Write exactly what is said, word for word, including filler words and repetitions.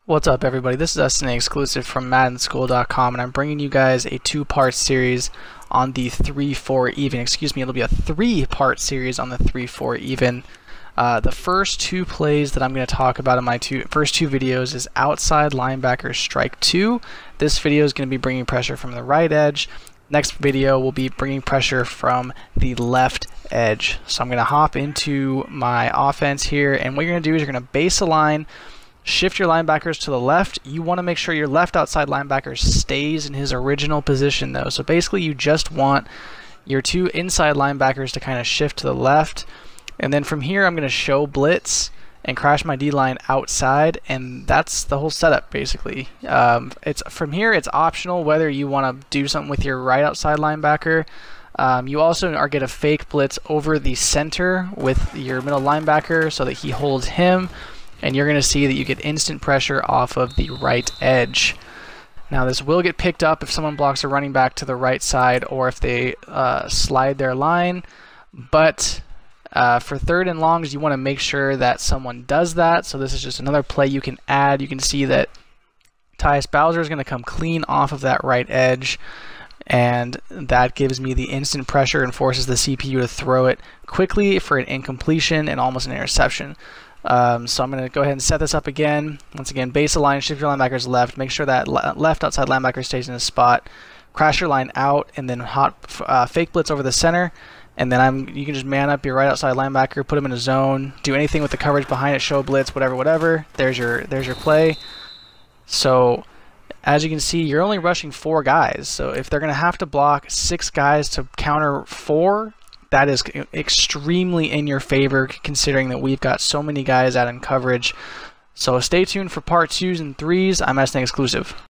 What's up, everybody? This is S N A exclusive from Madden School dot com, and I'm bringing you guys a two-part series on the three four even. Excuse me, it'll be a three-part series on the three four even. Uh, the first two plays that I'm going to talk about in my two first two videos is outside linebacker strike two. This video is going to be bringing pressure from the right edge. Next video will be bringing pressure from the left edge. So I'm going to hop into my offense here, and what you're going to do is you're going to base a line. Shift your linebackers to the left. You want to make sure your left outside linebacker stays in his original position though. So basically you just want your two inside linebackers to kind of shift to the left. And then from here I'm going to show blitz and crash my D-line outside, and that's the whole setup basically. Um, it's from here it's optional whether you want to do something with your right outside linebacker. Um, you also are going to fake blitz over the center with your middle linebacker so that he holds him. And you're going to see that you get instant pressure off of the right edge. Now this will get picked up if someone blocks a running back to the right side or if they uh, slide their line, but uh, for third and longs you want to make sure that someone does that. So this is just another play you can add. You can see that Tyus Bowser is going to come clean off of that right edge, and that gives me the instant pressure and forces the C P U to throw it quickly for an incompletion and almost an interception. Um, so I'm going to go ahead and set this up again. Once again, base a line, shift your linebackers left, make sure that le left outside linebacker stays in his spot, crash your line out, and then hot uh, fake blitz over the center. And then I'm you can just man up your right outside linebacker, put him in a zone, do anything with the coverage behind it, show blitz, whatever, whatever. There's your there's your play. So as you can see, you're only rushing four guys. So if they're going to have to block six guys to counter four, that is extremely in your favor considering that we've got so many guys out in coverage. So stay tuned for part twos and threes. I'm S N A exclusive.